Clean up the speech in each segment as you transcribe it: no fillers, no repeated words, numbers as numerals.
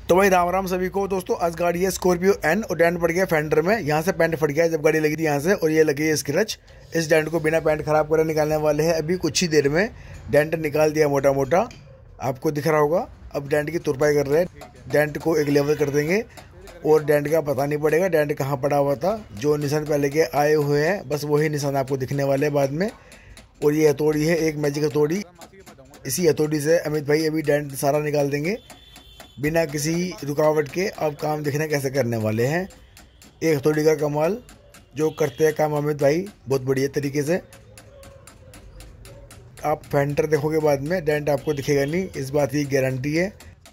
तो भाई राम राम सभी को दोस्तों। आज गाड़ी है स्कॉर्पियो एन और डेंट पड़ गया फेंडर में। यहाँ से पेंट फट गया जब गाड़ी लगी थी यहाँ से, और ये लगी है स्क्रैच। इस डेंट को बिना पेंट खराब करे निकालने वाले हैं। अभी कुछ ही देर में डेंट निकाल दिया मोटा मोटा, आपको दिख रहा होगा। अब डेंट की तुरपाई कर रहे हैं, डेंट को एक लेवल कर देंगे और डेंट का पता नहीं पड़ेगा डेंट कहाँ पड़ा हुआ था। जो निशान पहले के आए हुए हैं बस वही निशान आपको दिखने वाले हैं बाद में। और ये हथौड़ी है, एक मैजिक हथौड़ी। इसी हथौड़ी से अमित भाई अभी डेंट सारा निकाल देंगे बिना किसी रुकावट के। अब काम देखने कैसे करने वाले हैं। एक हथौड़ी का कमाल जो करते हैं काम अमित भाई बहुत बढ़िया तरीके से। आप फेंडर देखोगे बाद में डेंट आपको दिखेगा नहीं, इस बात की गारंटी है।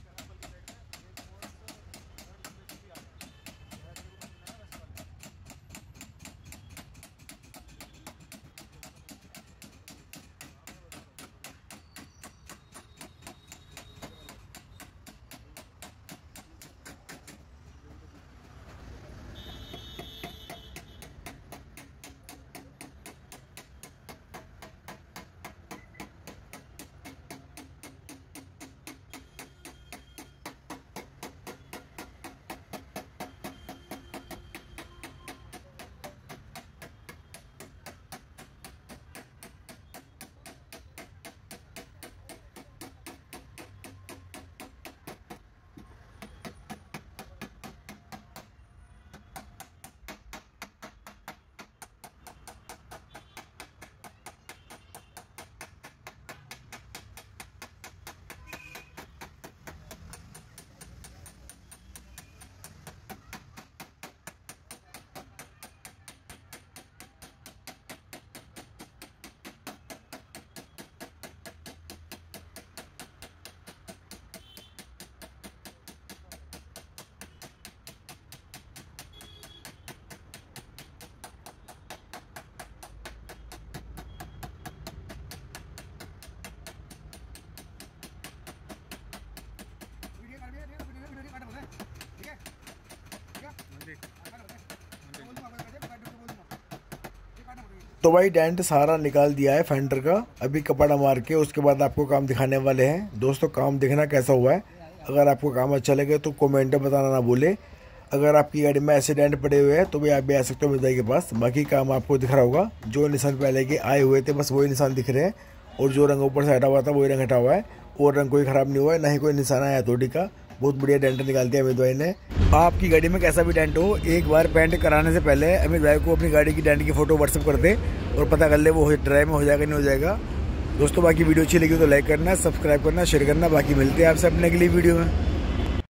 तो भाई डेंट सारा निकाल दिया है फेंडर का। अभी कपड़ा मार के उसके बाद आपको काम दिखाने वाले हैं। दोस्तों काम देखना कैसा हुआ है। अगर आपको काम अच्छा लगे तो कमेंट में बताना ना भूले। अगर आपकी गाड़ी में ऐसे डेंट पड़े हुए हैं तो भी आप भी आ सकते हो अमित भाई के पास। बाकी काम आपको दिख रहा होगा। जो निशान पहले के आए हुए थे बस वही निशान दिख रहे हैं, और जो रंग ऊपर से हटा हुआ था वही रंग हटा हुआ है, और रंग कोई ख़राब नहीं हुआ है, ना ही कोई निशान आया हथौड़ी का। बहुत बढ़िया डेंट निकाल दिया अमित भाई ने। आपकी गाड़ी में कैसा भी डेंट हो, एक बार पेंट कराने से पहले अमित भाई को अपनी गाड़ी की डेंट की फ़ोटो व्हाट्सअप कर दे और पता कर ले वो ड्राइव में हो जाएगा नहीं हो जाएगा। दोस्तों बाकी वीडियो अच्छी लगी तो लाइक करना, सब्सक्राइब करना, शेयर करना। बाकी मिलते हैं आपसे अपने अगली वीडियो में।